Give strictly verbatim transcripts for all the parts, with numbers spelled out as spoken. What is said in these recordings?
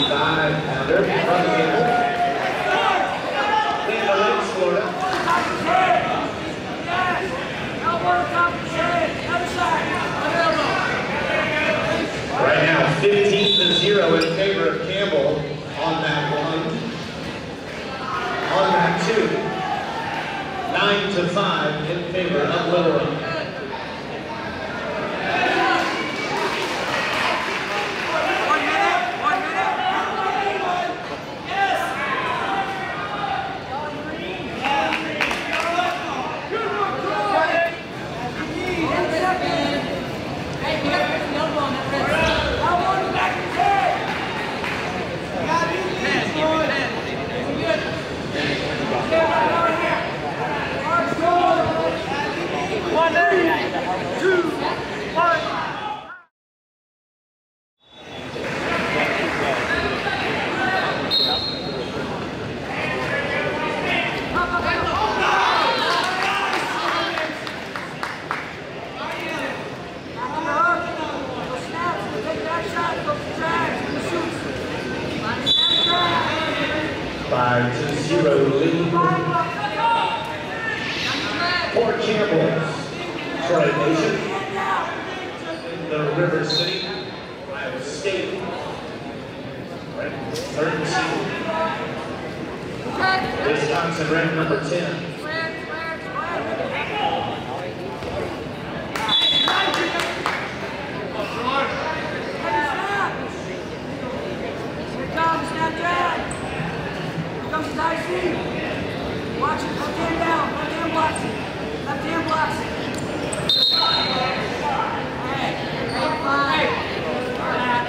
fifty-five pounder from Campbell. In the legs, Florida. Right now, fifteen to zero in favor of Campbell on that one. On that two. nine to five in favor of Little Rock. Five to zero lead for Campbell's Troy Nation in the River City, Iowa State, ranked thirteen. Wisconsin ranked number ten. Watch it, left hand down, left hand blocks it, left hand blocks it. Hey, five, relax.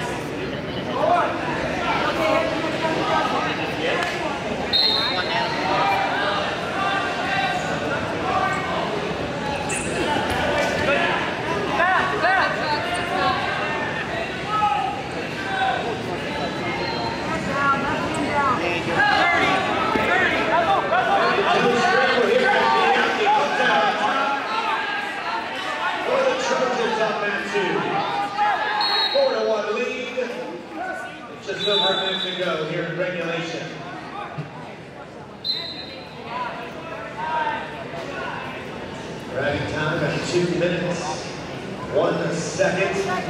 Just over a minute to go here in regulation. Riding time at two minutes, one second.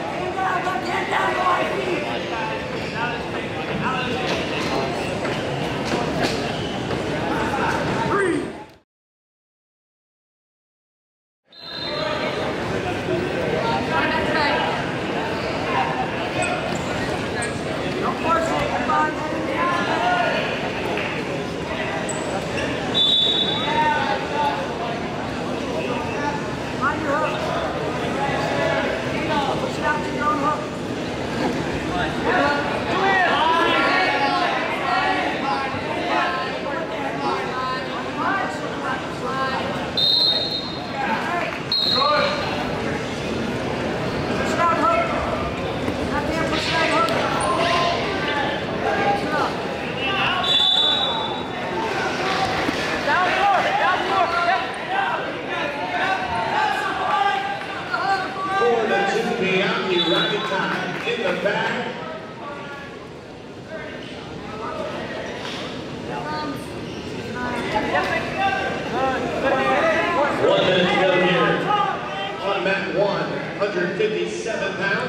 In the back. One minute to go here. On mat one, one hundred fifty-seven pounds.